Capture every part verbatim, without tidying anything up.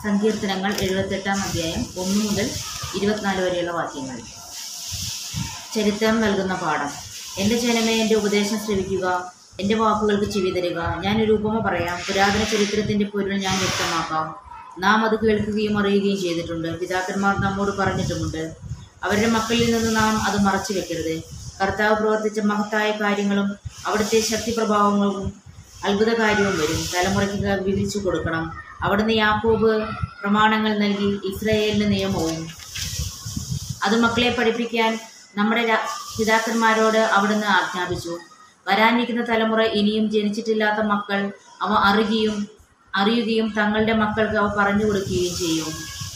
സങ്കീർത്തനങ്ങൾ എഴുപത്തെട്ടാം അധ്യായം ഒന്ന് മുതൽ ഇരുപത്തിനാല് വരെയുള്ള വാക്യങ്ങൾ. ചരിത്രം നൽകുന്ന പാഠം. എൻ്റെ ജനമേ, എൻ്റെ ഉപദേശം ശ്രവിക്കുക, എൻ്റെ വാക്കുകൾക്ക് ചെവി തരിക. ഞാനൊരു ഉപമ പറയാം, പുരാതന ചരിത്രത്തിൻ്റെ പൊരുൾ ഞാൻ വ്യക്തമാക്കാം. നാം അത് കേൾക്കുകയും അറിയുകയും ചെയ്തിട്ടുണ്ട്. പിതാക്കന്മാർ നമ്മോട് പറഞ്ഞിട്ടുമുണ്ട്. അവരുടെ മക്കളിൽ നിന്ന് നാം അത് മറച്ചു വെക്കരുത്. കർത്താവ് പ്രവർത്തിച്ച മഹത്തായ കാര്യങ്ങളും അവിടുത്തെ ശക്തിപ്രഭാവങ്ങളും അത്ഭുത കാര്യവും വരും. തലമുറയ്ക്ക് വിവരിച്ചു കൊടുക്കണം. അവിടുന്ന് യാക്കോബ് പ്രമാണങ്ങൾ നൽകി, ഇസ്രായേലിന് നിയമവും. അത് മക്കളെ പഠിപ്പിക്കാൻ നമ്മുടെ പിതാക്കന്മാരോട് അവിടുന്ന് ആജ്ഞാപിച്ചു. വരാനിരിക്കുന്ന തലമുറ, ഇനിയും ജനിച്ചിട്ടില്ലാത്ത മക്കൾ അവ അറിയുകയും അറിയുകയും തങ്ങളുടെ മക്കൾക്ക് അവ പറഞ്ഞു കൊടുക്കുകയും ചെയ്യും.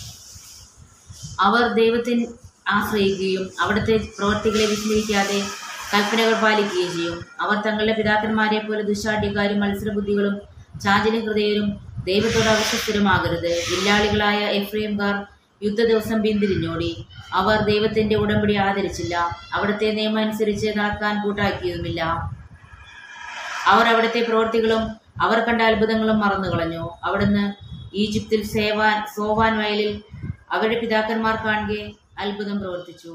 അവർ ദൈവത്തിൽ ആശ്രയിക്കുകയും അവിടുത്തെ പ്രവർത്തികളെ വിസ്മരിക്കാതെ കൽപ്പനകൾ പാലിക്കുകയും ചെയ്യും. അവർ തങ്ങളുടെ പിതാക്കന്മാരെ പോലെ ദുശ്ശാഠ്യക്കാരും മത്സരബുദ്ധികളും ചാഞ്ചല്യ ഹൃദയരും ദൈവത്തോട് അവിശ്വസ്തരുമാകരുത്. വില്ലാളികളായ എഫ്രൈംകാർ യുദ്ധ ദിവസം പിന്തിരിഞ്ഞോടി. അവർ ദൈവത്തിൻ്റെ ഉടമ്പടി ആദരിച്ചില്ല. അവിടുത്തെ നിയമം അനുസരിച്ച് നടക്കാൻ കൂട്ടാക്കിയതുമില്ല. അവർ അവിടുത്തെ പ്രവൃത്തികളും അവർ കണ്ട അത്ഭുതങ്ങളും മറന്നുകളഞ്ഞു. അവിടുന്ന് ഈജിപ്തിൽ സേവാൻ സോവാൻ വയലിൽ അവരുടെ പിതാക്കന്മാർ കാണുകെ അത്ഭുതം പ്രവർത്തിച്ചു.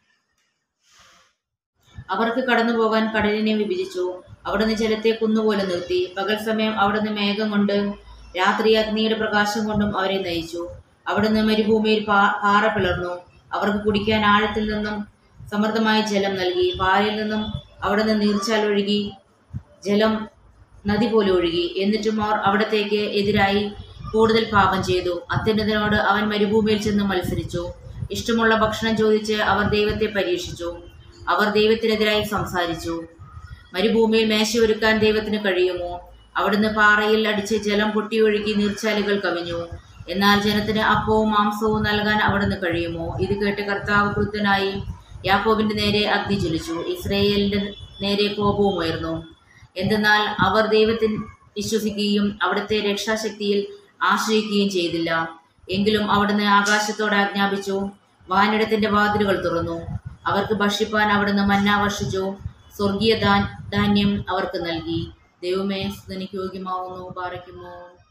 അവർക്ക് കടന്നു പോകാൻ കടലിനെ വിഭജിച്ചു. അവിടുന്ന് ജലത്തെ കുന്നുപോലെ നിർത്തി. പകൽ സമയം അവിടുന്ന് മേഘം കൊണ്ട്, രാത്രി അഗ്നിയുടെ പ്രകാശം കൊണ്ടും അവരെ നയിച്ചു. അവിടുന്ന് മരുഭൂമിയിൽ പാ പാറ പിളർന്നു. അവർക്ക് കുടിക്കാൻ ആഴത്തിൽ നിന്നും സമൃദ്ധമായ ജലം നൽകി. പാറയിൽ നിന്നും അവിടുന്ന് നീർച്ചാൽ ഒഴുകി, ജലം നദി പോലെ ഒഴുകി. എന്നിട്ടും അവർ അവിടത്തേക്ക് എതിരായി കൂടുതൽ പാപം ചെയ്തു. അത്യുന്നതനോട് അവൻ മരുഭൂമിയിൽ ചെന്ന് മത്സരിച്ചു. ഇഷ്ടമുള്ള ഭക്ഷണം ചോദിച്ച് അവർ ദൈവത്തെ പരീക്ഷിച്ചു. അവർ ദൈവത്തിനെതിരായി സംസാരിച്ചു. മരുഭൂമിയിൽ മേശ ഒരുക്കാൻ ദൈവത്തിന് കഴിയുമോ? അവിടുന്ന് പാറയിൽ അടിച്ച് ജലം പൊട്ടിയൊഴുകി നീർച്ചാലുകൾ കവിഞ്ഞു. എന്നാൽ ജനത്തിന് അപ്പവും മാംസവും നൽകാൻ അവിടുന്ന് കഴിയുമോ? ഇത് കേട്ട് കർത്താവ് ക്രുദ്ധനായി യാക്കോബിന്റെ നേരെ അഗ്നി ജ്വലിച്ചു. ഇസ്രായേലിന്റെ നേരെ കോപവും ഉയർന്നു. എന്തെന്നാൽ അവർ ദൈവത്തിൽ വിശ്വസിക്കുകയും അവിടുത്തെ രക്ഷാശക്തിയിൽ ആശ്രയിക്കുകയും ചെയ്തില്ല. എങ്കിലും അവിടുന്ന് ആകാശത്തോട് ആജ്ഞാപിച്ചു, വാനിടത്തിന്റെ വാതിലുകൾ തുറന്നു. അവർക്ക് ഭക്ഷിപ്പാൻ അവിടുന്ന് മന്ന വർഷിച്ചു. സ്വർഗീയ ധാന്യം അവർക്ക് നൽകി. ദൈവമേ, സ്തുതിക്ക് യോഗ്യമാവുന്നു. പാറയ്ക്കുമോ.